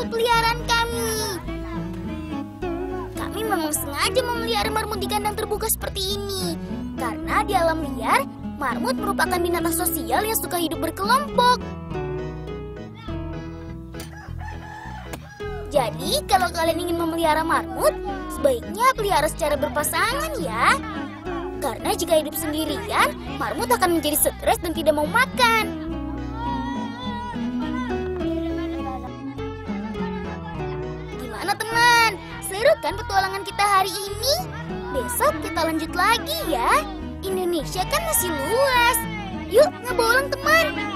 peliharaan kami. Kami memang sengaja memelihara marmut di kandang terbuka seperti ini. Karena di alam liar, marmut merupakan binatang sosial yang suka hidup berkelompok. Jadi, kalau kalian ingin memelihara marmut, sebaiknya pelihara secara berpasangan ya. Karena jika hidup sendirian, marmut akan menjadi stres dan tidak mau makan. Gimana teman? Seru kan petualangan kita hari ini? Besok kita lanjut lagi ya. Indonesia kan masih luas. Yuk, ngebolang teman.